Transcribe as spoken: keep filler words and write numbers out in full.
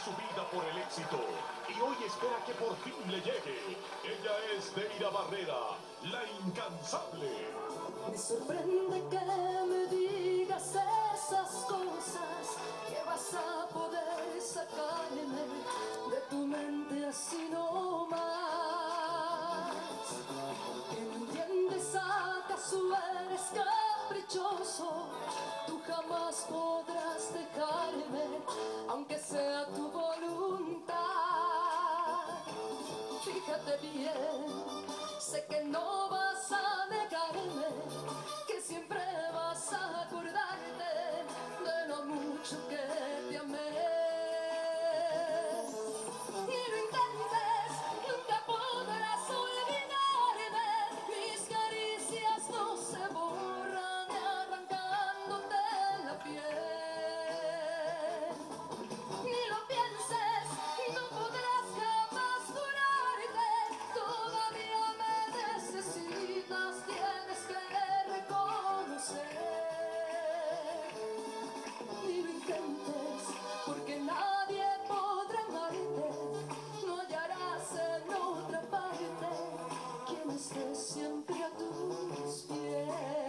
su vida por el éxito y hoy espera que por fin le llegue. Ella es Deira Barrera, la incansable. Me sorprende que me digas esas cosas, que vas a poder sacarme de tu mente así nomás. ¿Que no entiendes? ¿Acaso eres caprichoso? Tú jamás podrás dejarme, aunque sea tu voluntad. Fíjate bien, sé que no vas a negarme, que siempre vas a acordarte de lo mucho que te amé. Ni lo intentes, nunca podrás olvidarme. Mis caricias no se borran ni arrancándote la piel. Ni lo pienses, no podrás jamás curarte. Todavía me necesitas, tienes que reconocer. Ni lo intentes, porque nadie podrá amarte. No hallarás en otra parte quien esté siempre a tus pies.